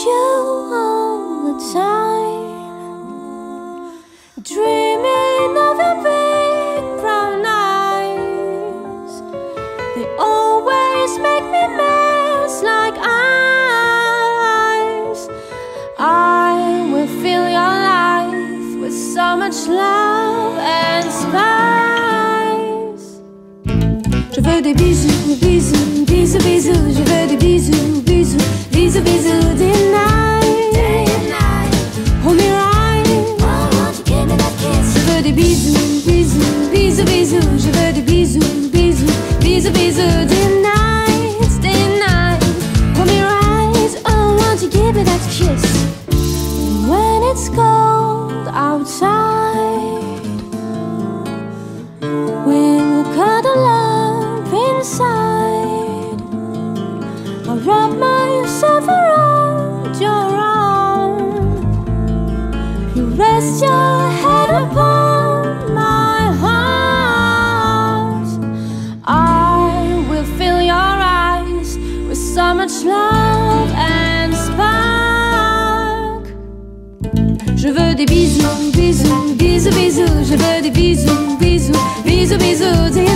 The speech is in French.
you all the time, dreaming of your big brown eyes. They always make me mess like ice. I will fill your life with so much love and spice. Je veux des bisous, bisous, bisous, bisous. Je veux des bisous, bisous, bisous, bisous. Day and night, day and night. Hold me right. Oh, won't you give me that kiss? Je veux des bisous, bisous, bisous, bisous. Je veux des bisous, bisous, bisous, bisous. Day and night, day and night. Hold me right. Oh, won't you give me that kiss? When it's cold outside, we will cuddle up inside. I'll wrap myself around your arm. You rest your head upon my heart. I will fill your eyes with so much love and spark. Je veux des bisous, bisous, bisous, bisous. Je veux des bisous, bisous, bisous, bisous.